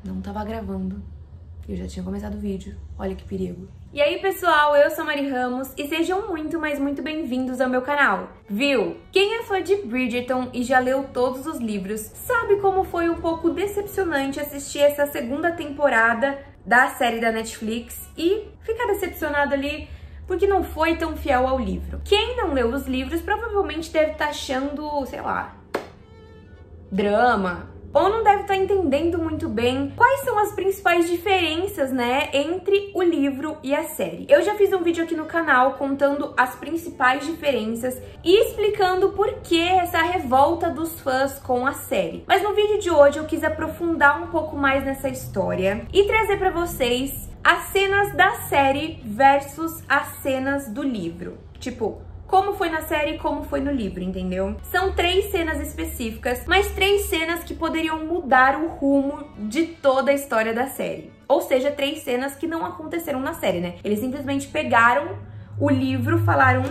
Não tava gravando. Eu já tinha começado o vídeo. Olha que perigo. E aí, pessoal, eu sou a Mari Ramos e sejam muito, mas muito bem-vindos ao meu canal. Viu? Quem é fã de Bridgerton e já leu todos os livros, sabe como foi um pouco decepcionante assistir essa segunda temporada da série da Netflix e ficar decepcionado ali porque não foi tão fiel ao livro. Quem não leu os livros provavelmente deve estar achando, sei lá, drama, ou não deve estar entendendo muito bem quais são as principais diferenças, né, entre o livro e a série. Eu já fiz um vídeo aqui no canal contando as principais diferenças e explicando por que essa revolta dos fãs com a série. Mas no vídeo de hoje eu quis aprofundar um pouco mais nessa história e trazer para vocês as cenas da série versus as cenas do livro. Tipo, como foi na série e como foi no livro, entendeu? São 3 cenas específicas, mas 3 cenas que poderiam mudar o rumo de toda a história da série. Ou seja, 3 cenas que não aconteceram na série, né? Eles simplesmente pegaram o livro, falaram,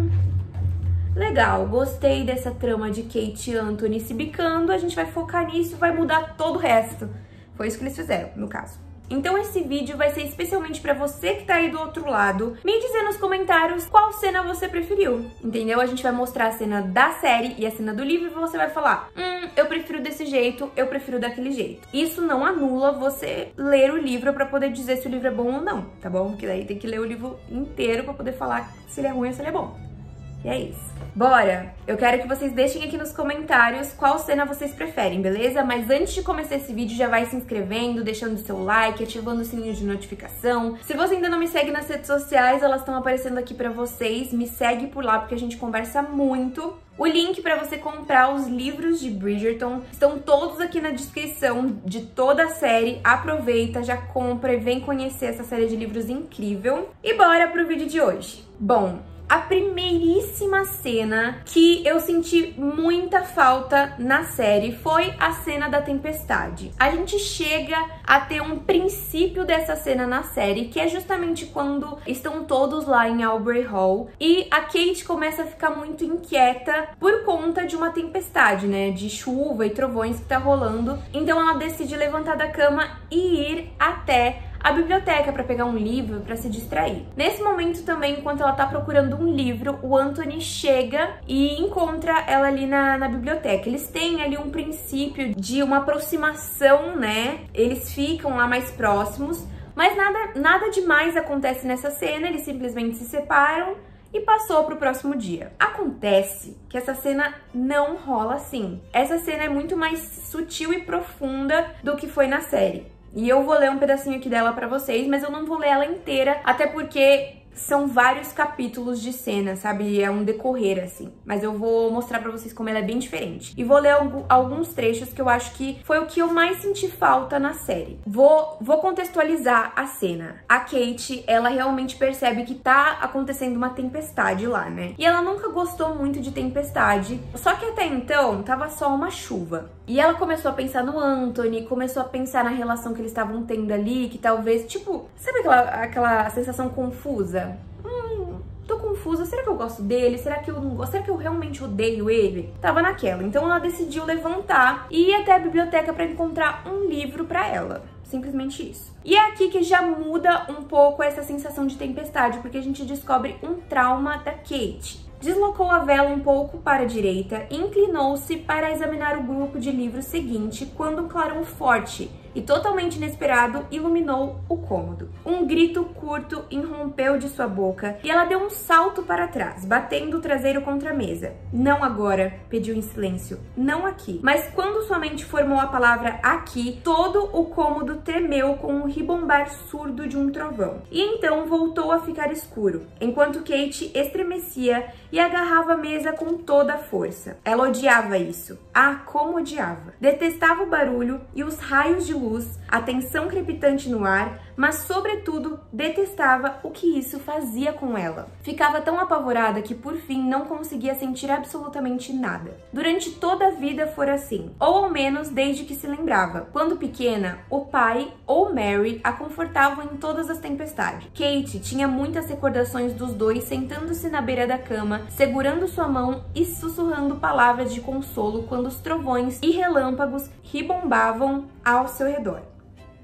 legal, gostei dessa trama de Kate e Anthony se bicando, a gente vai focar nisso, vai mudar todo o resto. Foi isso que eles fizeram, no caso. Então esse vídeo vai ser especialmente pra você que tá aí do outro lado, me dizer nos comentários qual cena você preferiu, entendeu? A gente vai mostrar a cena da série e a cena do livro e você vai falar, eu prefiro desse jeito, eu prefiro daquele jeito. Isso não anula você ler o livro pra poder dizer se o livro é bom ou não, tá bom? Porque daí tem que ler o livro inteiro pra poder falar se ele é ruim ou se ele é bom. E é isso. Bora! Eu quero que vocês deixem aqui nos comentários qual cena vocês preferem, beleza? Mas antes de começar esse vídeo, já vai se inscrevendo, deixando seu like, ativando o sininho de notificação. Se você ainda não me segue nas redes sociais, elas estão aparecendo aqui pra vocês. Me segue por lá, porque a gente conversa muito. O link para você comprar os livros de Bridgerton estão todos aqui na descrição de toda a série. Aproveita, já compra e vem conhecer essa série de livros incrível. E bora pro vídeo de hoje. Bom, a primeiríssima cena que eu senti muita falta na série foi a cena da tempestade. A gente chega a ter um princípio dessa cena na série, que é justamente quando estão todos lá em Aubrey Hall e a Kate começa a ficar muito inquieta por conta de uma tempestade, né, de chuva e trovões que tá rolando. Então ela decide levantar da cama e ir até a biblioteca para pegar um livro para se distrair. Nesse momento também, enquanto ela tá procurando um livro, o Anthony chega e encontra ela ali na biblioteca. Eles têm ali um princípio de uma aproximação, né? Eles ficam lá mais próximos, mas nada demais acontece nessa cena, eles simplesmente se separam e passou pro próximo dia. Acontece que essa cena não rola assim. Essa cena é muito mais sutil e profunda do que foi na série. E eu vou ler um pedacinho aqui dela pra vocês, mas eu não vou ler ela inteira, até porque são vários capítulos de cena, sabe? É um decorrer, assim. Mas eu vou mostrar pra vocês como ela é bem diferente. E vou ler alguns trechos que eu acho que foi o que eu mais senti falta na série. Vou contextualizar a cena. A Kate, ela realmente percebe que tá acontecendo uma tempestade lá, né? E ela nunca gostou muito de tempestade. Só que até então, tava só uma chuva. E ela começou a pensar no Anthony, começou a pensar na relação que eles estavam tendo ali, que talvez, tipo, sabe aquela sensação confusa? Tô confusa, será que eu gosto dele? Será que eu não gosto? Será que eu realmente odeio ele? Tava naquela. Então ela decidiu levantar e ir até a biblioteca pra encontrar um livro pra ela. Simplesmente isso. E é aqui que já muda um pouco essa sensação de tempestade, porque a gente descobre um trauma da Kate. Deslocou a vela um pouco para a direita e inclinou-se para examinar o grupo de livros seguinte quando um clarão forte e totalmente inesperado iluminou o cômodo. Um grito curto irrompeu de sua boca e ela deu um salto para trás, batendo o traseiro contra a mesa. Não agora, pediu em silêncio. Não aqui. Mas quando sua mente formou a palavra aqui, todo o cômodo tremeu com um ribombar surdo de um trovão. E então voltou a ficar escuro, enquanto Kate estremecia e agarrava a mesa com toda a força. Ela odiava isso. Ah, como odiava. Detestava o barulho e os raios de luz, a tensão crepitante no ar, mas sobretudo detestava o que isso fazia com ela. Ficava tão apavorada que por fim não conseguia sentir absolutamente nada. Durante toda a vida fora assim, ou ao menos desde que se lembrava. Quando pequena, o pai ou Mary a confortavam em todas as tempestades. Kate tinha muitas recordações dos dois sentando-se na beira da cama, segurando sua mão e sussurrando palavras de consolo quando os trovões e relâmpagos ribombavam ao seu redor.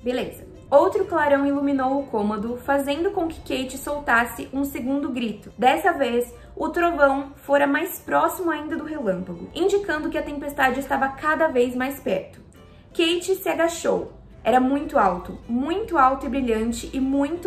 Beleza. Outro clarão iluminou o cômodo, fazendo com que Kate soltasse um segundo grito. Dessa vez, o trovão fora mais próximo ainda do relâmpago, indicando que a tempestade estava cada vez mais perto. Kate se agachou. Era muito alto e brilhante e muito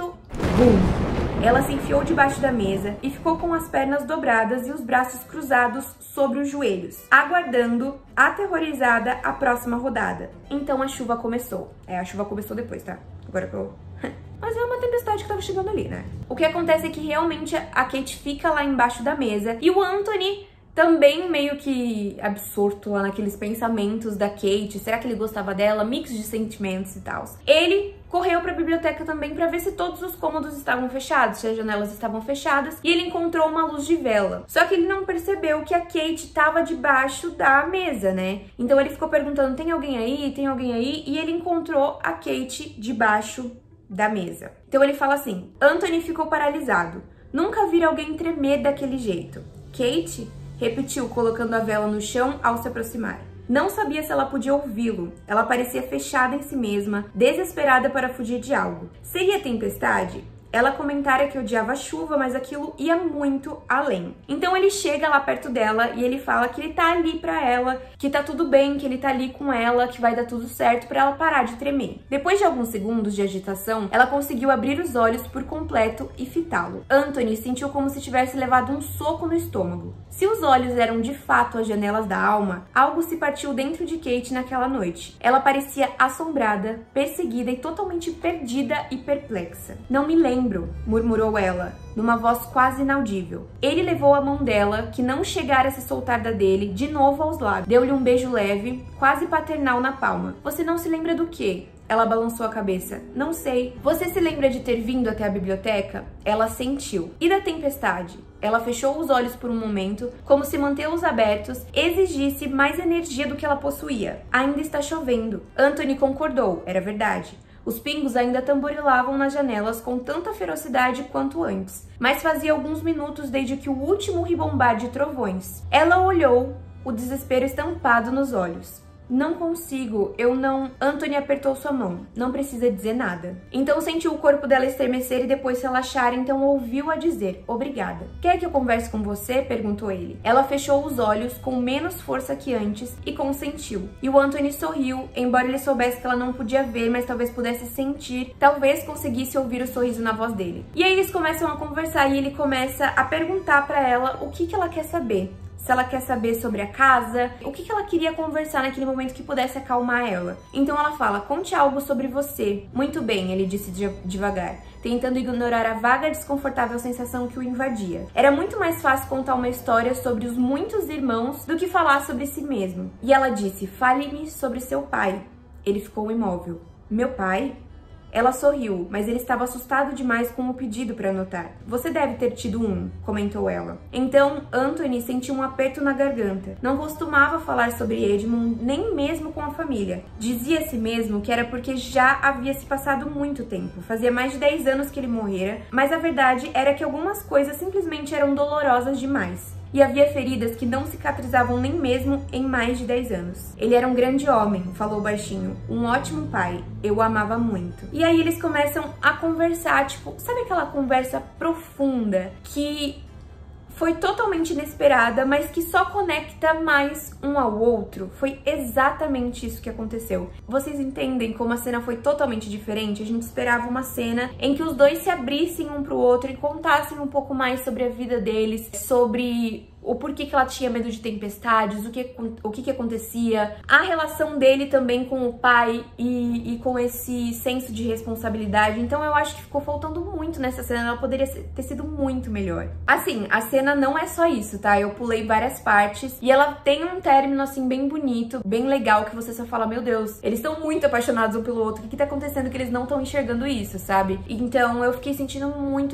bum! Ela se enfiou debaixo da mesa e ficou com as pernas dobradas e os braços cruzados sobre os joelhos, aguardando, aterrorizada, a próxima rodada. Então a chuva começou. A chuva começou depois, tá? Agora que eu... Mas é uma tempestade que tava chegando ali, né? O que acontece é que realmente a Kate fica lá embaixo da mesa e o Anthony, também meio que absorto lá naqueles pensamentos da Kate, será que ele gostava dela? Mix de sentimentos e tal. Ele correu pra biblioteca também pra ver se todos os cômodos estavam fechados, se as janelas estavam fechadas, e ele encontrou uma luz de vela. Só que ele não percebeu que a Kate tava debaixo da mesa, né? Então ele ficou perguntando, tem alguém aí? Tem alguém aí? E ele encontrou a Kate debaixo da mesa. Então ele fala assim, Anthony ficou paralisado. Nunca vi alguém tremer daquele jeito. Kate... repetiu, colocando a vela no chão ao se aproximar. Não sabia se ela podia ouvi-lo. Ela parecia fechada em si mesma, desesperada para fugir de algo. Seria tempestade? Ela comentara que odiava a chuva, mas aquilo ia muito além. Então ele chega lá perto dela e ele fala que ele tá ali pra ela, que tá tudo bem, que ele tá ali com ela, que vai dar tudo certo pra ela parar de tremer. Depois de alguns segundos de agitação, ela conseguiu abrir os olhos por completo e fitá-lo. Anthony sentiu como se tivesse levado um soco no estômago. Se os olhos eram de fato as janelas da alma, algo se partiu dentro de Kate naquela noite. Ela parecia assombrada, perseguida e totalmente perdida e perplexa. Não me lembro, murmurou ela, numa voz quase inaudível. Ele levou a mão dela, que não chegara a se soltar da dele, de novo aos lábios. Deu-lhe um beijo leve, quase paternal na palma. Você não se lembra do quê? Ela balançou a cabeça. Não sei. Você se lembra de ter vindo até a biblioteca? Ela sentiu. E da tempestade? Ela fechou os olhos por um momento, como se mantê-los abertos exigisse mais energia do que ela possuía. Ainda está chovendo. Anthony concordou. Era verdade. Os pingos ainda tamborilavam nas janelas com tanta ferocidade quanto antes, mas fazia alguns minutos desde que o último ribombar de trovões. Ela olhou, o desespero estampado nos olhos. Não consigo, eu não... Anthony apertou sua mão. Não precisa dizer nada. Então sentiu o corpo dela estremecer e depois relaxar, então ouviu-a dizer, obrigada. Quer que eu converse com você? Perguntou ele. Ela fechou os olhos com menos força que antes e consentiu. E o Anthony sorriu, embora ele soubesse que ela não podia ver, mas talvez pudesse sentir, talvez conseguisse ouvir o sorriso na voz dele. E aí eles começam a conversar e ele começa a perguntar pra ela o que ela quer saber. Se ela quer saber sobre a casa, o que ela queria conversar naquele momento que pudesse acalmar ela. Então ela fala, conte algo sobre você. Muito bem, ele disse devagar, tentando ignorar a vaga e desconfortável sensação que o invadia. Era muito mais fácil contar uma história sobre os muitos irmãos do que falar sobre si mesmo. E ela disse, fale-me sobre seu pai. Ele ficou imóvel. Meu pai? Ela sorriu, mas ele estava assustado demais com o pedido para anotar. Você deve ter tido um, comentou ela. Então, Anthony sentiu um aperto na garganta. Não costumava falar sobre Edmund, nem mesmo com a família. Dizia a si mesmo que era porque já havia se passado muito tempo. Fazia mais de 10 anos que ele morrera, mas a verdade era que algumas coisas simplesmente eram dolorosas demais. E havia feridas que não cicatrizavam nem mesmo em mais de 10 anos. Ele era um grande homem, falou baixinho, um ótimo pai, eu o amava muito. E aí eles começam a conversar, tipo, sabe aquela conversa profunda que foi totalmente inesperada, mas que só conecta mais um ao outro? Foi exatamente isso que aconteceu. Vocês entendem como a cena foi totalmente diferente? A gente esperava uma cena em que os dois se abrissem um pro outro e contassem um pouco mais sobre a vida deles, sobre o porquê que ela tinha medo de tempestades, o que acontecia, a relação dele também com o pai e com esse senso de responsabilidade. Então eu acho que ficou faltando muito nessa cena, ela poderia ter sido muito melhor. Assim, a cena não é só isso, tá? Eu pulei várias partes e ela tem um término assim bem bonito, bem legal, que você só fala, meu Deus, eles estão muito apaixonados um pelo outro, o que tá acontecendo que eles não estão enxergando isso, sabe? Então eu fiquei sentindo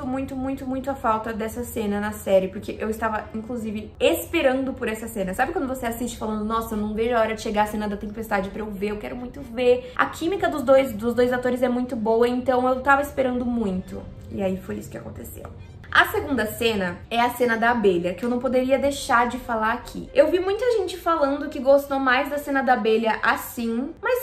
muito a falta dessa cena na série, porque eu estava, inclusive, esperando por essa cena. Sabe quando você assiste falando, nossa, eu não vejo a hora de chegar a cena da tempestade pra eu ver, eu quero muito ver. A química dos dois atores é muito boa, então eu tava esperando muito. E aí foi isso que aconteceu. A segunda cena é a cena da abelha, que eu não poderia deixar de falar aqui. Eu vi muita gente falando que gostou mais da cena da abelha assim, mas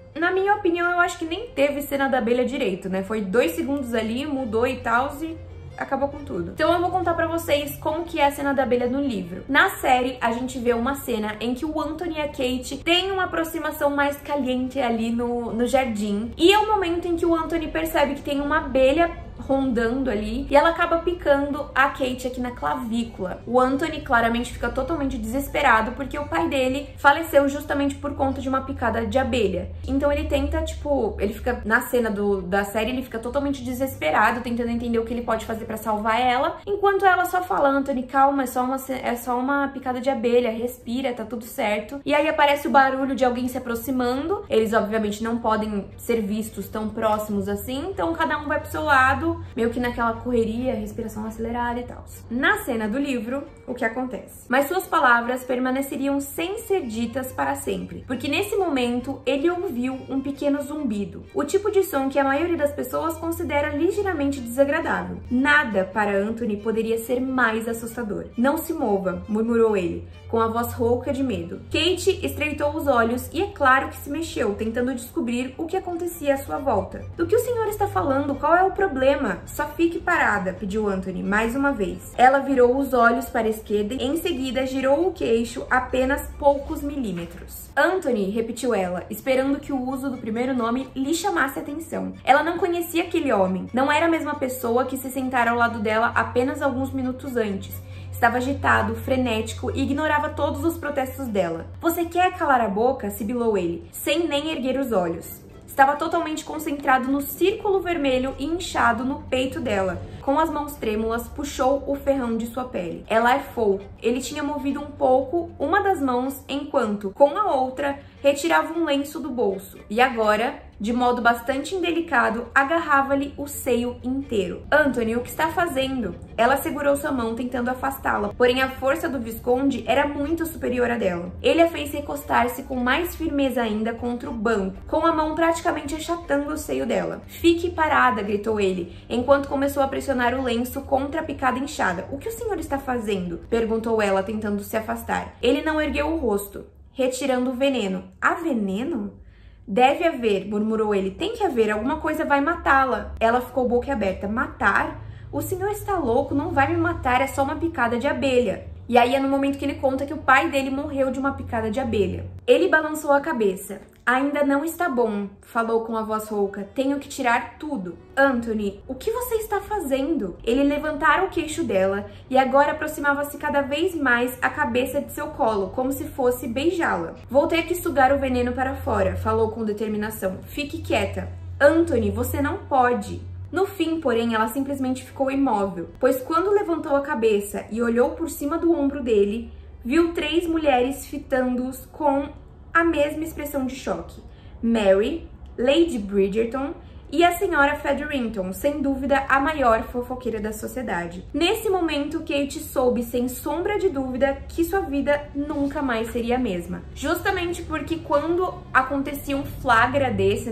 na minha opinião, eu acho que nem teve cena da abelha direito, né? Foi 2 segundos ali, mudou e tal, e acabou com tudo. Então eu vou contar pra vocês como que é a cena da abelha no livro. Na série, a gente vê uma cena em que o Anthony e a Kate têm uma aproximação mais caliente ali no jardim. E é o momento em que o Anthony percebe que tem uma abelha rondando ali, e ela acaba picando a Kate aqui na clavícula. O Anthony claramente fica totalmente desesperado, porque o pai dele faleceu justamente por conta de uma picada de abelha. Então ele tenta, tipo, ele fica, na cena da série, ele fica totalmente desesperado, tentando entender o que ele pode fazer pra salvar ela, enquanto ela só fala: Anthony, calma, é só uma picada de abelha, respira, tá tudo certo. E aí aparece o barulho de alguém se aproximando. Eles obviamente não podem ser vistos tão próximos assim, então cada um vai pro seu lado, meio que naquela correria, respiração acelerada e tal. Na cena do livro, o que acontece? Mas suas palavras permaneceriam sem ser ditas para sempre, porque nesse momento ele ouviu um pequeno zumbido, o tipo de som que a maioria das pessoas considera ligeiramente desagradável. Nada para Anthony poderia ser mais assustador. Não se mova, murmurou ele, com a voz rouca de medo. Kate estreitou os olhos e é claro que se mexeu, tentando descobrir o que acontecia à sua volta. Do que o senhor está falando? Qual é o problema? Só fique parada, pediu Anthony mais uma vez. Ela virou os olhos para a esquerda e em seguida girou o queixo apenas poucos milímetros. Anthony, repetiu ela, esperando que o uso do primeiro nome lhe chamasse atenção. Ela não conhecia aquele homem. Não era a mesma pessoa que se sentara ao lado dela apenas alguns minutos antes. Estava agitado, frenético e ignorava todos os protestos dela. Você quer calar a boca? Sibilou ele, sem nem erguer os olhos. Estava totalmente concentrado no círculo vermelho e inchado no peito dela. Com as mãos trêmulas, puxou o ferrão de sua pele. Ela arfou. Ele tinha movido um pouco uma das mãos, enquanto, com a outra, retirava um lenço do bolso. E agora, de modo bastante indelicado, agarrava-lhe o seio inteiro. Anthony, o que está fazendo? Ela segurou sua mão, tentando afastá-la, porém a força do Visconde era muito superior à dela. Ele a fez recostar-se com mais firmeza ainda contra o banco, com a mão praticamente achatando o seio dela. Fique parada, gritou ele, enquanto começou a pressionar o lenço contra a picada inchada. O que o senhor está fazendo? Perguntou ela, tentando se afastar. Ele não ergueu o rosto, retirando o veneno. Há veneno? Deve haver, murmurou ele. Tem que haver, alguma coisa vai matá-la. Ela ficou boquiaberta. Matar? O senhor está louco, não vai me matar, é só uma picada de abelha. E aí é no momento que ele conta que o pai dele morreu de uma picada de abelha. Ele balançou a cabeça. Ainda não está bom, falou com a voz rouca. Tenho que tirar tudo. Anthony, o que você está fazendo? Ele levantara o queixo dela e agora aproximava-se cada vez mais a cabeça de seu colo, como se fosse beijá-la. Vou ter que sugar o veneno para fora, falou com determinação. Fique quieta. Anthony, você não pode. No fim, porém, ela simplesmente ficou imóvel, pois quando levantou a cabeça e olhou por cima do ombro dele, viu 3 mulheres fitando-os com a mesma expressão de choque. Mary, Lady Bridgerton e a senhora Featherington, sem dúvida a maior fofoqueira da sociedade. Nesse momento, Kate soube, sem sombra de dúvida, que sua vida nunca mais seria a mesma. Justamente porque quando acontecia um flagra desse,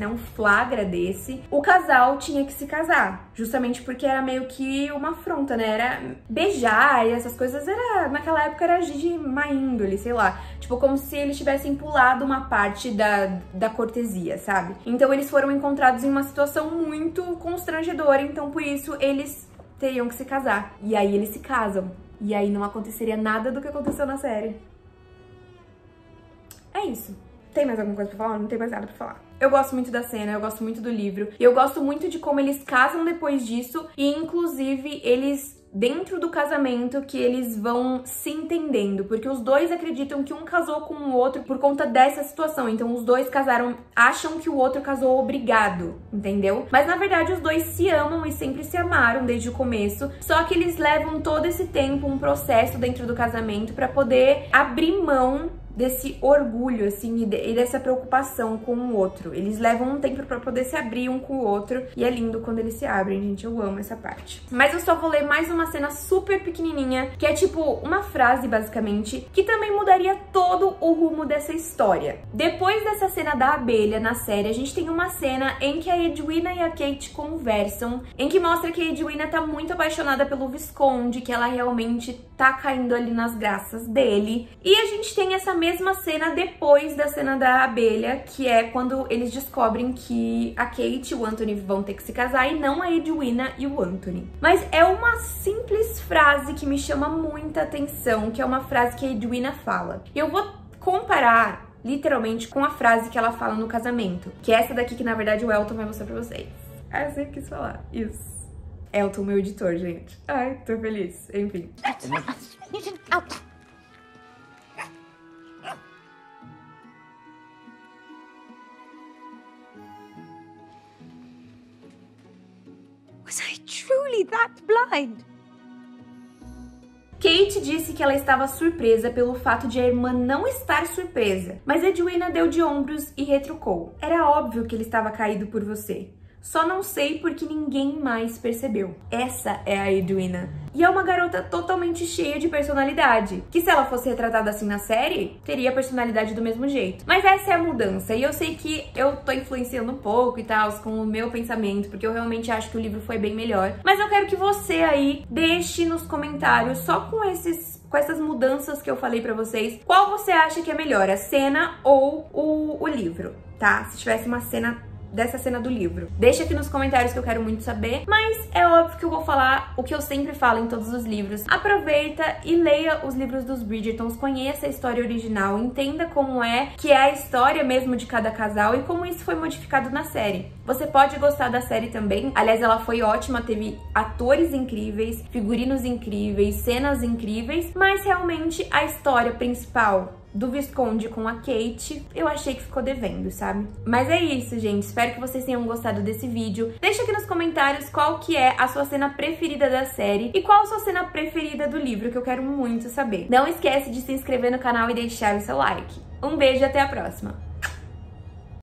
o casal tinha que se casar. Justamente porque era meio que uma afronta, né? Era beijar e essas coisas, naquela época era de má índole, sei lá. Tipo, como se eles tivessem pulado uma parte da cortesia, sabe? Então eles foram encontrados em uma situação muito constrangedora, então por isso eles teriam que se casar. E aí eles se casam. E aí não aconteceria nada do que aconteceu na série. É isso. Tem mais alguma coisa pra falar? Não tem mais nada pra falar. Eu gosto muito da cena, eu gosto muito do livro. E eu gosto muito de como eles casam depois disso. E inclusive eles, dentro do casamento, que eles vão se entendendo, porque os dois acreditam que um casou com o outro por conta dessa situação, então os dois casaram, acham que o outro casou obrigado, entendeu? Mas na verdade os dois se amam e sempre se amaram desde o começo, só que eles levam todo esse tempo, um processo dentro do casamento pra poder abrir mão desse orgulho, assim, e dessa preocupação com o outro. Eles levam um tempo pra poder se abrir um com o outro, e é lindo quando eles se abrem, gente, eu amo essa parte. Mas eu só vou ler mais uma cena super pequenininha, que é tipo uma frase, basicamente, que também mudaria todo o rumo dessa história. Depois dessa cena da abelha na série, a gente tem uma cena em que a Edwina e a Kate conversam, em que mostra que a Edwina tá muito apaixonada pelo Visconde, que ela realmente tá caindo ali nas graças dele, e a gente tem essa mesma mesma cena depois da cena da abelha, que é quando eles descobrem que a Kate e o Anthony vão ter que se casar e não a Edwina e o Anthony. Mas é uma simples frase que me chama muita atenção, que é uma frase que a Edwina fala. Eu vou comparar literalmente com a frase que ela fala no casamento, que é essa daqui que na verdade o Elton vai mostrar pra vocês. Essa eu quis falar, isso. Elton, meu editor, gente. Ai, tô feliz. Enfim. Was I truly that blind? Kate disse que ela estava surpresa pelo fato de a irmã não estar surpresa, mas Edwina deu de ombros e retrucou. Era óbvio que ele estava caído por você. Só não sei porque ninguém mais percebeu. Essa é a Edwina. E é uma garota totalmente cheia de personalidade, que se ela fosse retratada assim na série, teria personalidade do mesmo jeito. Mas essa é a mudança, e eu sei que eu tô influenciando um pouco e tal, com o meu pensamento, porque eu realmente acho que o livro foi bem melhor. Mas eu quero que você aí deixe nos comentários, só com essas mudanças que eu falei pra vocês, qual você acha que é melhor, a cena ou o livro, tá? Se tivesse uma cena dessa cena do livro. Deixa aqui nos comentários que eu quero muito saber, mas é óbvio que eu vou falar o que eu sempre falo em todos os livros. Aproveita e leia os livros dos Bridgertons, conheça a história original, entenda como é que é a história mesmo de cada casal e como isso foi modificado na série. Você pode gostar da série também, aliás, ela foi ótima, teve atores incríveis, figurinos incríveis, cenas incríveis, mas realmente a história principal do Visconde com a Kate, eu achei que ficou devendo, sabe? Mas é isso, gente. Espero que vocês tenham gostado desse vídeo. Deixa aqui nos comentários qual que é a sua cena preferida da série e qual a sua cena preferida do livro, que eu quero muito saber. Não esquece de se inscrever no canal e deixar o seu like. Um beijo e até a próxima!